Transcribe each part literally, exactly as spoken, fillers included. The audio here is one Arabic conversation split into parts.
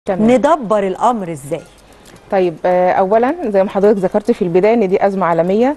تمام. ندبر الامر ازاي؟ طيب اولا زي ما حضرتك ذكرت في البدايه ان دي ازمه عالميه،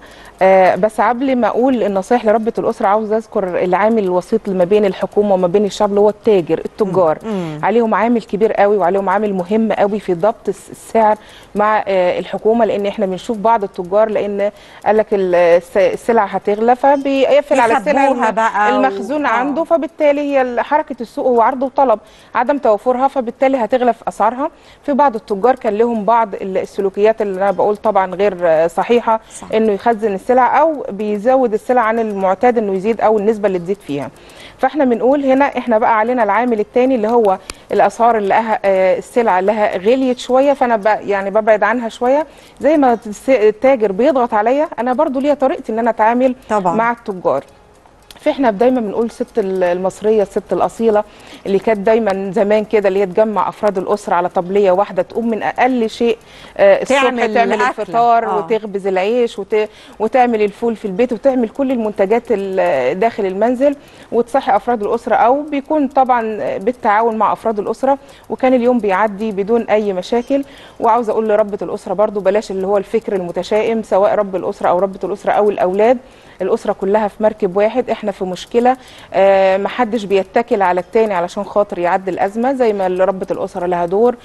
بس قبل ما اقول النصائح لربة الاسره عاوز اذكر العامل الوسيط ما بين الحكومه وما بين الشعب اللي هو التاجر التجار. مم. عليهم عامل كبير قوي وعليهم عامل مهم قوي في ضبط السعر مع الحكومه، لان احنا بنشوف بعض التجار لان قال لك السلع هتغلى فبيقفل على السلع المخزون عنده، فبالتالي هي حركه السوق هو عرض وطلب، عدم توفرها فبالتالي هتغلى في اسعارها. في بعض التجار كان لهم بعض السلوكيات اللي انا بقول طبعا غير صحيحه، صح. انه يخزن السلع او بيزود السلع عن المعتاد انه يزيد او النسبه اللي تزيد فيها. فاحنا بنقول هنا احنا بقى علينا العامل الثاني اللي هو الاسعار اللي لها السلع لها غليت شويه، فانا بقى يعني ببعد عنها شويه. زي ما التاجر بيضغط عليا انا برضو ليا طريقتي ان انا اتعامل طبعا مع التجار. فاحنا دايما بنقول الست المصريه الست الاصيله اللي كانت دايما زمان كده اللي هي تجمع افراد الاسره على طبليه واحده، تقوم من اقل شيء الصبح تعمل, تعمل الفطار آه. وتخبز العيش وت... وتعمل الفول في البيت وتعمل كل المنتجات داخل المنزل وتصحي افراد الاسره، او بيكون طبعا بالتعاون مع افراد الاسره، وكان اليوم بيعدي بدون اي مشاكل. وعاوزه اقول لربة الاسره برضو بلاش اللي هو الفكر المتشائم، سواء رب الاسره او ربة الاسره او الاولاد، الاسره كلها في مركب واحد. احنا في مشكله آه محدش بيتكل على التاني علشان خاطر يعدي الازمه، زي ما ربة الاسره لها دور،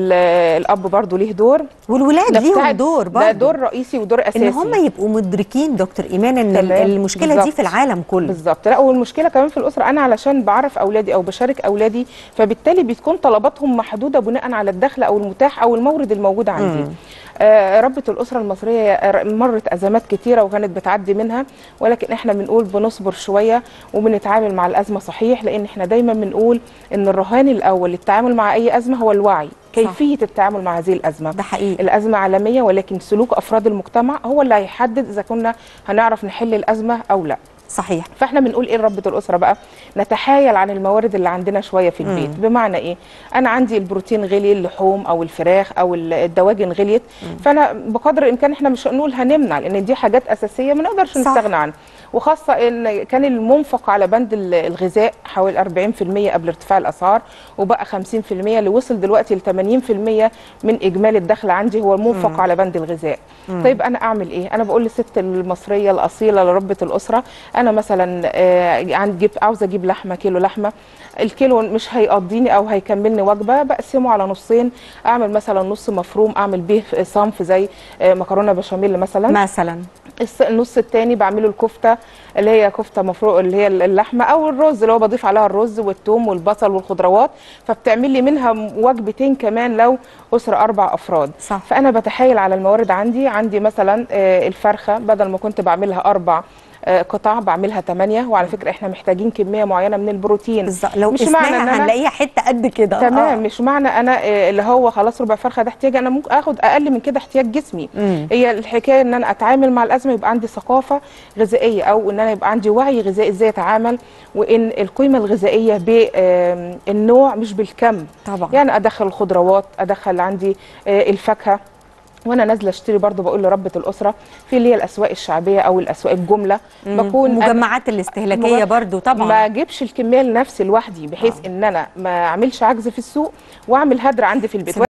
الاب برضو ليه دور، والولاد ليهم دور برضو، ده دور رئيسي ودور اساسي، ان هم يبقوا مدركين دكتور ايمان ان المشكله بالزبط. دي في العالم كله بالظبط. لا والمشكله كمان في الاسره، انا علشان بعرف اولادي او بشارك اولادي فبالتالي بتكون طلباتهم محدوده بناء على الدخل او المتاح او المورد الموجود عندي. مم. آه ربة الاسره المصريه مرت ازمات كتيره وكانت بتعدي منها، ولكن احنا بنقول بنصبر شويه وبنتعامل مع الازمه صحيح، لان احنا دايما بنقول ان الرهان الاول للتعامل مع اي ازمه هو الوعي، كيفيه صح. التعامل مع هذه الازمه. ده حقيقي. الازمه عالميه، ولكن سلوك افراد المجتمع هو اللي هيحدد اذا كنا هنعرف نحل الازمه او لا. صحيح. فاحنا بنقول ايه لربة الاسره بقى؟ نتحايل عن الموارد اللي عندنا شويه في البيت. مم. بمعنى ايه؟ انا عندي البروتين غلي، اللحوم او الفراخ او الدواجن غليت، مم. فانا بقدر الامكان احنا مش هنقول هنمنع، لان دي حاجات اساسيه ما نقدرش نستغنى عنها، وخاصه ان كان المنفق على بند الغذاء حوالي أربعين في المية قبل ارتفاع الاسعار، وبقى خمسين في المية اللي وصل دلوقتي ل ثمانين في المية من اجمالي الدخل عندي هو المنفق مم. على بند الغذاء. مم. طيب انا اعمل ايه؟ انا بقول للست المصريه الاصيله لربة الاسره، انا مثلا آه عندي عاوزه اجيب لحمه، كيلو لحمه، الكيلو مش هيقضيني او هيكملني وجبه، بقسمه على نصين، اعمل مثلا نص مفروم اعمل بيه صنف زي آه مكرونه بشاميل مثلا مثلا النص الثاني بعمله الكفته اللي هي كفته مفروم اللي هي اللحمه، او الرز اللي هو بضيف عليها الرز والثوم والبصل والخضروات، فبتعمل لي منها وجبتين كمان لو اسره اربع افراد. صح. فانا بتحايل على الموارد عندي، عندي مثلا آه الفرخه بدل ما كنت بعملها اربع قطع بعملها ثمانية، وعلى فكره احنا محتاجين كميه معينه من البروتين بالظبط، لو مش معنى ان انا هنلاقيها حته قد كده تمام. آه. مش معنى انا اللي هو خلاص ربع فرخه ده احتياج، انا ممكن اخد اقل من كده احتياج جسمي. مم. هي الحكايه ان انا اتعامل مع الازمه يبقى عندي ثقافه غذائيه، او ان انا يبقى عندي وعي غذائي ازاي اتعامل، وان القيمه الغذائيه بالنوع مش بالكم طبعا. يعني ادخل الخضروات، ادخل عندي الفاكهه، وانا نازله اشتري برضو بقول لربة الاسره في اللي هي الاسواق الشعبيه او الاسواق الجمله، بكون مجمعات الاستهلاكيه برضو طبعا ما اجيبش الكميه لنفسي لوحدي، بحيث آه. ان انا ما اعملش عجز في السوق واعمل هدر عندي في البيت.